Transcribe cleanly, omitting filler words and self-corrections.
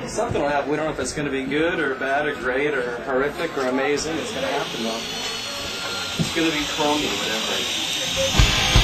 Something will happen. We don't know if it's going to be good or bad or great or horrific or amazing. It's going to happen though. It's going to be chromy, whatever.